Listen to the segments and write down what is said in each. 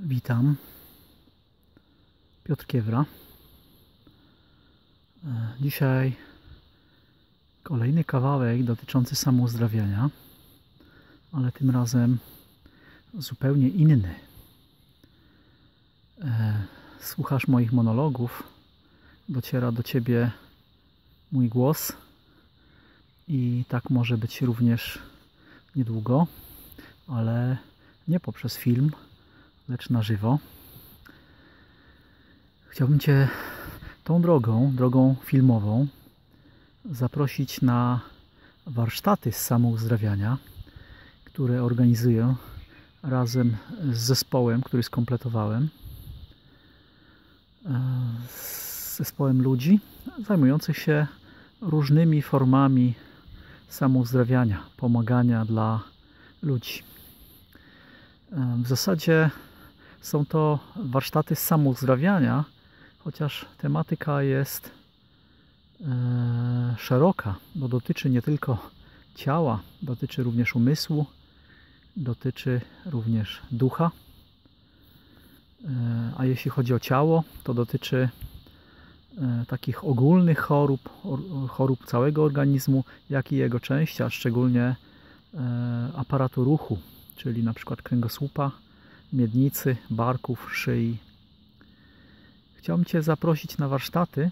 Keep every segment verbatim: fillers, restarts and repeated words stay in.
Witam, Piotr Kiewra. Dzisiaj kolejny kawałek dotyczący samouzdrawiania, ale tym razem zupełnie inny. Słuchasz moich monologów, dociera do Ciebie mój głos i tak może być również niedługo, ale nie poprzez film, lecz na żywo. Chciałbym Cię tą drogą, drogą filmową zaprosić na warsztaty z samouzdrawiania, które organizuję razem z zespołem, który skompletowałem. Z zespołem ludzi zajmujących się różnymi formami samouzdrawiania, pomagania dla ludzi. W zasadzie są to warsztaty samouzdrawiania, chociaż tematyka jest e, szeroka, bo dotyczy nie tylko ciała, dotyczy również umysłu, dotyczy również ducha. E, a jeśli chodzi o ciało, to dotyczy e, takich ogólnych chorób, or, chorób całego organizmu, jak i jego części, a szczególnie e, aparatu ruchu, czyli na przykład kręgosłupa, miednicy, barków, szyi. Chciałbym Cię zaprosić na warsztaty,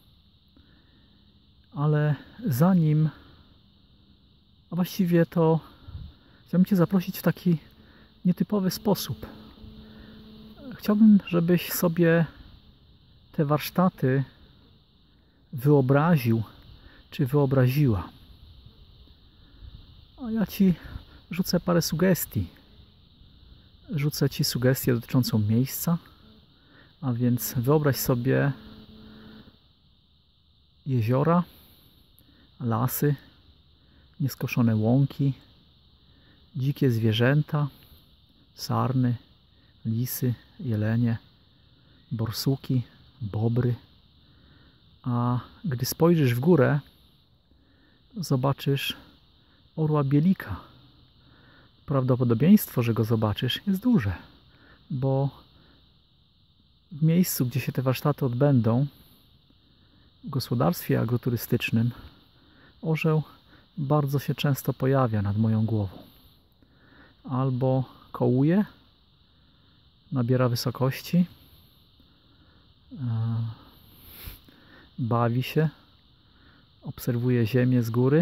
ale zanim, a właściwie to chciałbym Cię zaprosić w taki nietypowy sposób. Chciałbym, żebyś sobie te warsztaty wyobraził, czy wyobraziła. A ja Ci rzucę parę sugestii. Rzucę Ci sugestię dotyczącą miejsca, a więc wyobraź sobie jeziora, lasy, nieskoszone łąki, dzikie zwierzęta, sarny, lisy, jelenie, borsuki, bobry. A gdy spojrzysz w górę, zobaczysz orła bielika. Prawdopodobieństwo, że go zobaczysz, jest duże, bo w miejscu, gdzie się te warsztaty odbędą, w gospodarstwie agroturystycznym, orzeł bardzo się często pojawia nad moją głową. Albo kołuje, nabiera wysokości, bawi się, obserwuje ziemię z góry,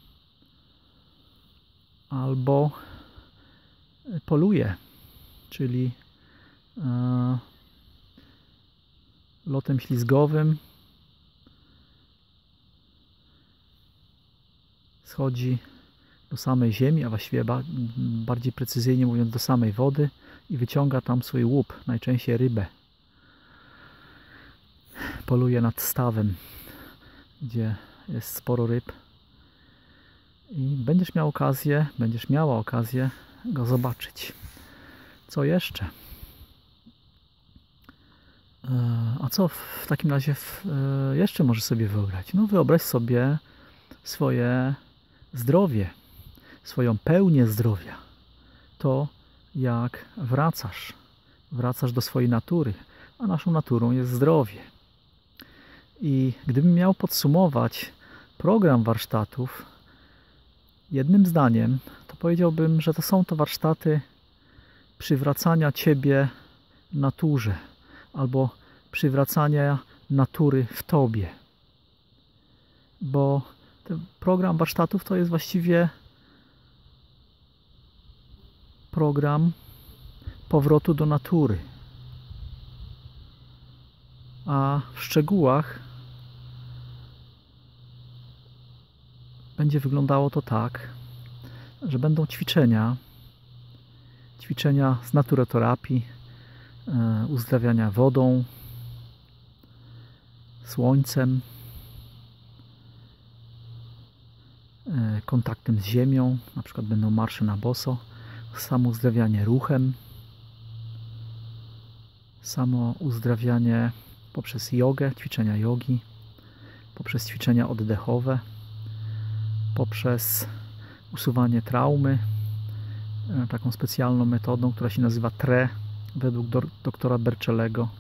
albo poluje, czyli e, lotem ślizgowym schodzi do samej ziemi, a właściwie ba bardziej precyzyjnie mówiąc do samej wody i wyciąga tam swój łup, najczęściej rybę. Poluje nad stawem, gdzie jest sporo ryb i będziesz miał okazję, będziesz miała okazję go zobaczyć. Co jeszcze? A co w takim razie jeszcze możesz sobie wyobrazić? No wyobraź sobie swoje zdrowie, swoją pełnię zdrowia. To jak wracasz, wracasz do swojej natury, a naszą naturą jest zdrowie. I gdybym miał podsumować program warsztatów jednym zdaniem, to powiedziałbym, że to są to warsztaty przywracania Ciebie naturze albo przywracania natury w Tobie. Bo ten program warsztatów to jest właściwie program powrotu do natury. A w szczegółach będzie wyglądało to tak, że będą ćwiczenia, ćwiczenia z naturoterapii, e, uzdrawiania wodą, słońcem, e, kontaktem z ziemią, na przykład będą marsze na boso, samouzdrawianie ruchem, samouzdrawianie poprzez jogę, ćwiczenia jogi, poprzez ćwiczenia oddechowe, poprzez usuwanie traumy, taką specjalną metodą, która się nazywa T R E, według do, doktora Bercellego.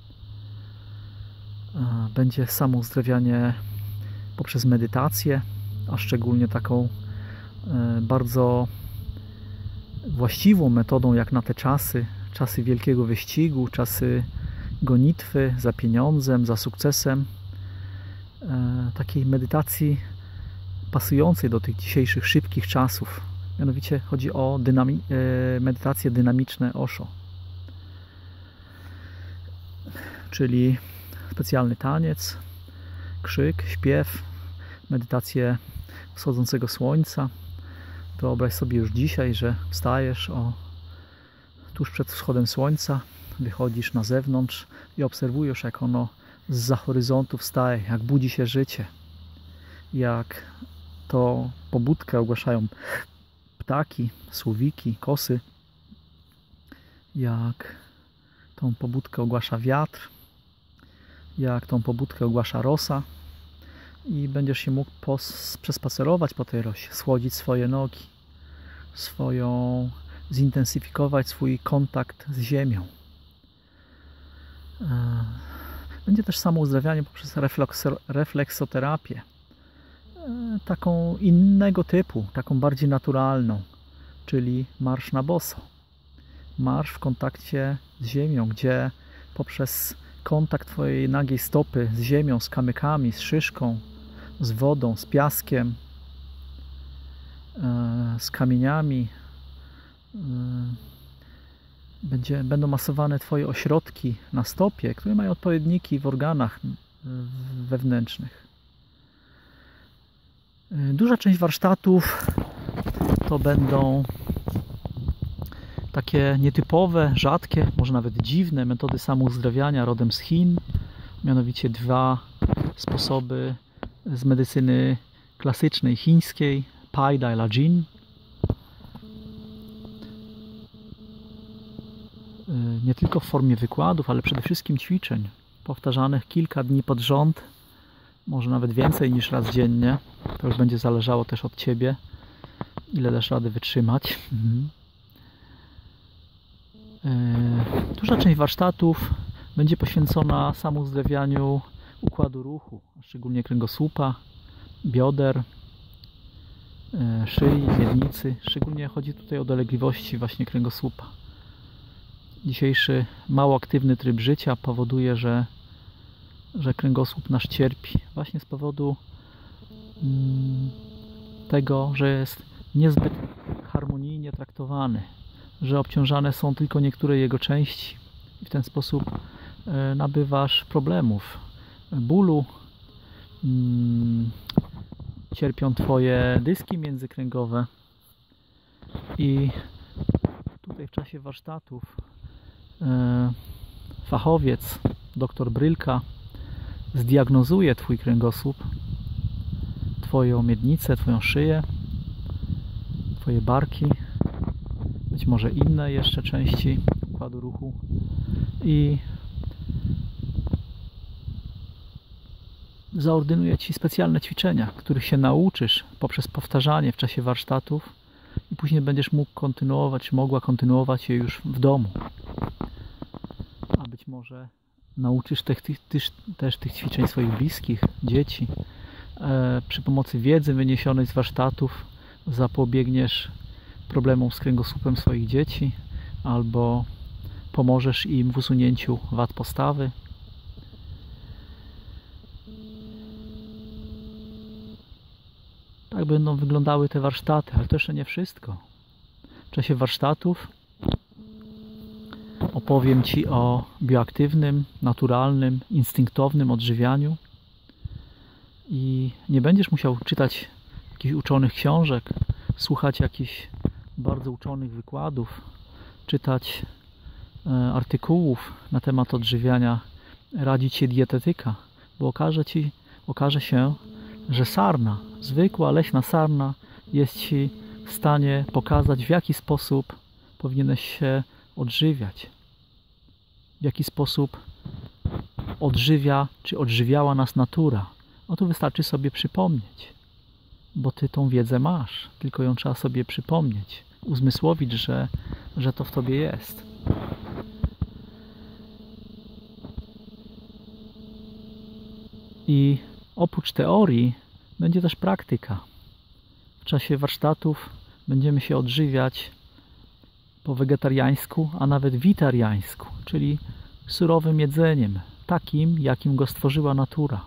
Będzie samo uzdrawianie poprzez medytację, a szczególnie taką bardzo właściwą metodą jak na te czasy, czasy wielkiego wyścigu, czasy gonitwy za pieniądzem, za sukcesem, takiej medytacji pasującej do tych dzisiejszych szybkich czasów. Mianowicie chodzi o dynami medytacje dynamiczne Osho, czyli specjalny taniec, krzyk, śpiew, medytację wschodzącego słońca. Wyobraź sobie już dzisiaj, że wstajesz o, tuż przed wschodem słońca, wychodzisz na zewnątrz i obserwujesz, jak ono zza horyzontu wstaje, jak budzi się życie, jak to pobudkę ogłaszają ptaki, słowiki, kosy, jak tą pobudkę ogłasza wiatr, jak tą pobudkę ogłasza rosa i będziesz się mógł przespacerować po tej rosie, schłodzić swoje nogi, swoją, zintensyfikować swój kontakt z ziemią. Będzie też samo uzdrawianie poprzez refleksoterapię, taką innego typu, taką bardziej naturalną, czyli marsz na boso. Marsz w kontakcie z ziemią, gdzie poprzez kontakt twojej nagiej stopy z ziemią, z kamykami, z szyszką, z wodą, z piaskiem, z kamieniami, będzie, będą masowane twoje ośrodki na stopie, które mają odpowiedniki w organach wewnętrznych. Duża część warsztatów to będą takie nietypowe, rzadkie, może nawet dziwne metody samouzdrawiania rodem z Chin, mianowicie dwa sposoby z medycyny klasycznej chińskiej, Pai Dai Lajin. Nie tylko w formie wykładów, ale przede wszystkim ćwiczeń powtarzanych kilka dni pod rząd, może nawet więcej niż raz dziennie. To już będzie zależało też od Ciebie, ile dasz rady wytrzymać. Mhm. Duża część warsztatów będzie poświęcona samouzdrawianiu układu ruchu, szczególnie kręgosłupa, bioder, szyi, miednicy. Szczególnie chodzi tutaj o dolegliwości właśnie kręgosłupa. Dzisiejszy mało aktywny tryb życia powoduje, że, że kręgosłup nasz cierpi właśnie z powodu mm, tego, że jest niezbyt harmonijnie traktowany, że obciążane są tylko niektóre jego części i w ten sposób e, nabywasz problemów, bólu, mm, cierpią Twoje dyski międzykręgowe i tutaj w czasie warsztatów e, fachowiec, dr Brylka, zdiagnozuje Twój kręgosłup, Twoją miednicę, Twoją szyję, Twoje barki, być może inne jeszcze części układu ruchu i zaordynuje Ci specjalne ćwiczenia, których się nauczysz poprzez powtarzanie w czasie warsztatów i później będziesz mógł kontynuować, mogła kontynuować je już w domu. A być może nauczysz tych, tych, też, też tych ćwiczeń swoich bliskich, dzieci. E, przy pomocy wiedzy wyniesionej z warsztatów zapobiegniesz problemom z kręgosłupem swoich dzieci albo pomożesz im w usunięciu wad postawy. Tak będą wyglądały te warsztaty, ale to jeszcze nie wszystko. W czasie warsztatów opowiem Ci o bioaktywnym, naturalnym, instynktownym odżywianiu i nie będziesz musiał czytać jakichś uczonych książek, słuchać jakichś bardzo uczonych wykładów, czytać e, artykułów na temat odżywiania, radzić się dietetyka, bo okaże Ci, okaże się, że sarna, zwykła leśna sarna jest Ci w stanie pokazać, w jaki sposób powinieneś się odżywiać, w jaki sposób odżywia, czy odżywiała nas natura. O to wystarczy sobie przypomnieć, bo Ty tą wiedzę masz, tylko ją trzeba sobie przypomnieć, uzmysłowić, że, że to w Tobie jest. I oprócz teorii będzie też praktyka. W czasie warsztatów będziemy się odżywiać po wegetariańsku, a nawet witariańsku, czyli surowym jedzeniem, takim, jakim go stworzyła natura.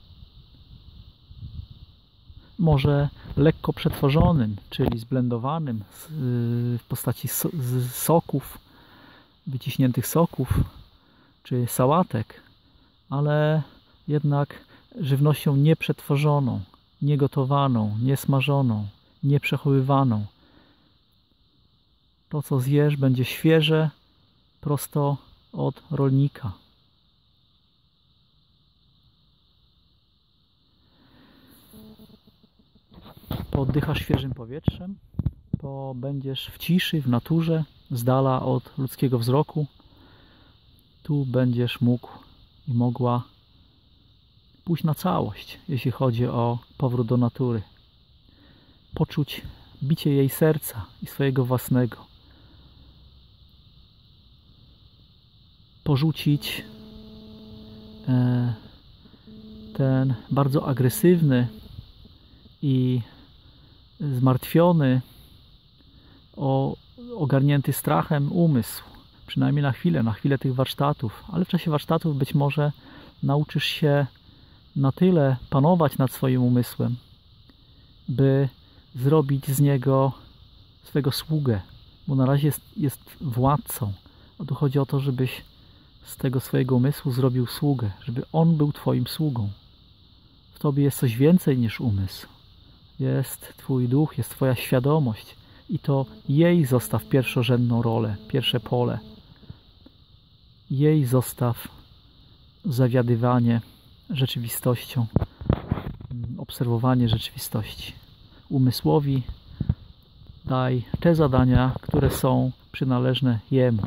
Może lekko przetworzonym, czyli zblendowanym w postaci soków, wyciśniętych soków, czy sałatek, ale jednak żywnością nieprzetworzoną, niegotowaną, niesmażoną, nieprzechowywaną. To, co zjesz, będzie świeże, prosto od rolnika. Pooddychasz świeżym powietrzem, będziesz w ciszy, w naturze, z dala od ludzkiego wzroku. Tu będziesz mógł i mogła pójść na całość, jeśli chodzi o powrót do natury. Poczuć bicie jej serca i swojego własnego. Porzucić e, ten bardzo agresywny i zmartwiony, o, ogarnięty strachem umysł. Przynajmniej na chwilę, na chwilę tych warsztatów. Ale w czasie warsztatów być może nauczysz się na tyle panować nad swoim umysłem, by zrobić z niego swego sługę. Bo na razie jest, jest władcą. A tu chodzi o to, żebyś z tego swojego umysłu zrobił sługę. Żeby on był twoim sługą. W tobie jest coś więcej niż umysł. Jest twój duch, jest twoja świadomość. I to jej zostaw pierwszorzędną rolę, pierwsze pole. Jej zostaw zawiadywanie rzeczywistością, obserwowanie rzeczywistości. Umysłowi daj te zadania, które są przynależne jemu.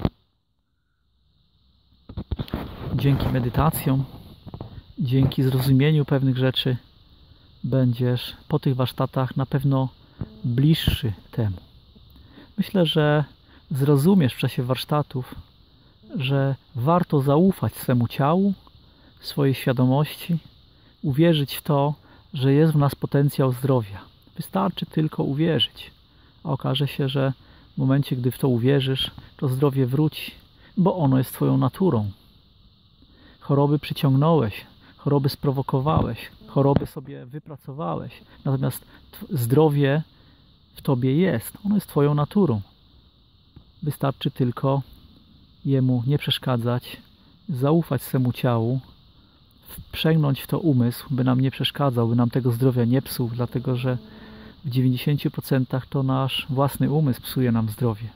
Dzięki medytacjom, dzięki zrozumieniu pewnych rzeczy będziesz po tych warsztatach na pewno bliższy temu. Myślę, że zrozumiesz w czasie warsztatów, że warto zaufać swemu ciału, swojej świadomości, uwierzyć w to, że jest w nas potencjał zdrowia. Wystarczy tylko uwierzyć, a okaże się, że w momencie, gdy w to uwierzysz, to zdrowie wróci, bo ono jest twoją naturą. Choroby przyciągnąłeś, choroby sprowokowałeś, choroby sobie wypracowałeś, natomiast zdrowie w tobie jest, ono jest twoją naturą. Wystarczy tylko jemu nie przeszkadzać, zaufać swemu ciału, wprzęgnąć w to umysł, by nam nie przeszkadzał, by nam tego zdrowia nie psuł, dlatego że w dziewięćdziesięciu procentach to nasz własny umysł psuje nam zdrowie.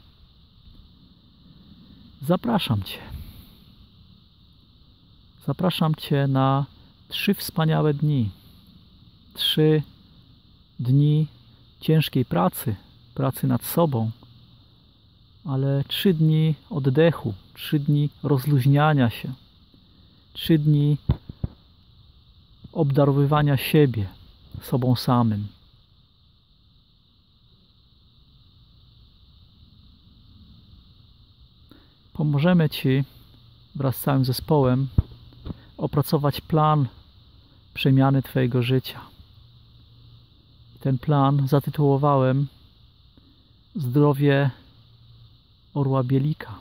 Zapraszam Cię. Zapraszam Cię na trzy wspaniałe dni. Trzy dni ciężkiej pracy, pracy nad sobą, ale trzy dni oddechu, trzy dni rozluźniania się, trzy dni obdarowywania siebie sobą samym. Pomożemy Ci wraz z całym zespołem opracować plan przemiany Twojego życia. Ten plan zatytułowałem Zdrowie orła bielika.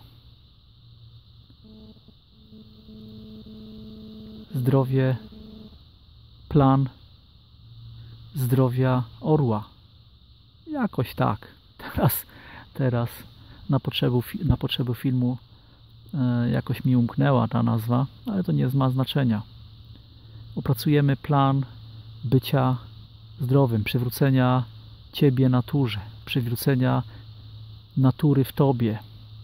Zdrowie, plan zdrowia orła. Jakoś tak. Teraz, teraz na potrzeby, na potrzeby filmu e, jakoś mi umknęła ta nazwa, ale to nie ma znaczenia. Opracujemy plan bycia zdrowym, przywrócenia Ciebie naturze, przywrócenia natury w Tobie.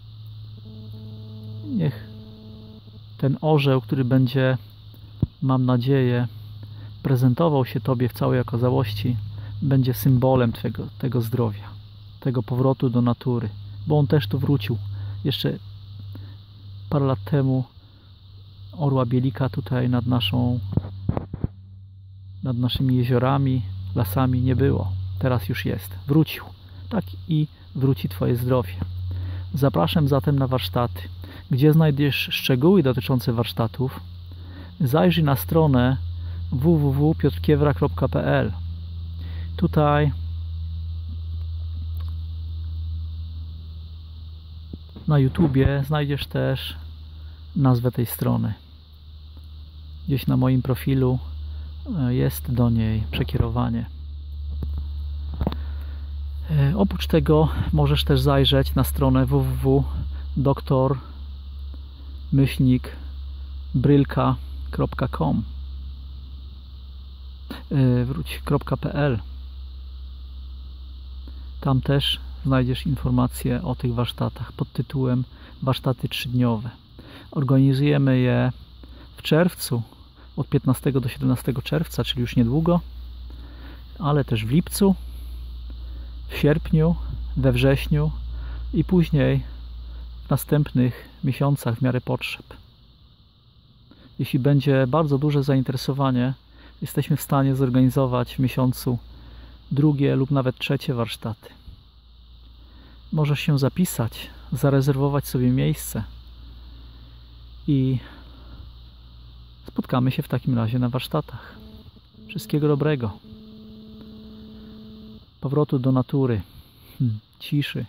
Niech ten orzeł, który będzie, mam nadzieję, prezentował się Tobie w całej okazałości, będzie symbolem Twego, tego zdrowia, tego powrotu do natury, bo on też tu wrócił. Jeszcze parę lat temu orła bielika tutaj nad naszą, nad naszymi jeziorami, lasami nie było. Teraz już jest. Wrócił. Tak i wróci Twoje zdrowie. Zapraszam zatem na warsztaty. Gdzie znajdziesz szczegóły dotyczące warsztatów? Zajrzyj na stronę w w w kropka piotrkiewra kropka p l. Tutaj na YouTubie znajdziesz też nazwę tej strony. Gdzieś na moim profilu jest do niej przekierowanie. Oprócz tego możesz też zajrzeć na stronę w w w kropka doktor brylka kropka com wróć .pl. Tam też znajdziesz informacje o tych warsztatach pod tytułem warsztaty trzydniowe. Organizujemy je w czerwcu, od piętnastego do siedemnastego czerwca, czyli już niedługo, ale też w lipcu, w sierpniu, we wrześniu i później w następnych miesiącach w miarę potrzeb. Jeśli będzie bardzo duże zainteresowanie, jesteśmy w stanie zorganizować w miesiącu drugie lub nawet trzecie warsztaty. Możesz się zapisać, zarezerwować sobie miejsce i spotkamy się w takim razie na warsztatach. Wszystkiego dobrego. Powrotu do natury, hmm, ciszy.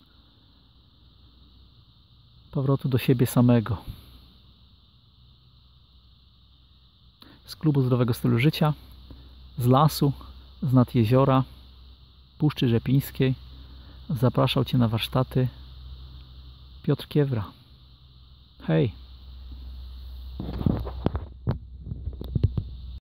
Powrotu do siebie samego. Z klubu zdrowego stylu życia, z lasu, z nad jeziora, Puszczy Rzepińskiej zapraszał Cię na warsztaty Piotr Kiewra. Hej!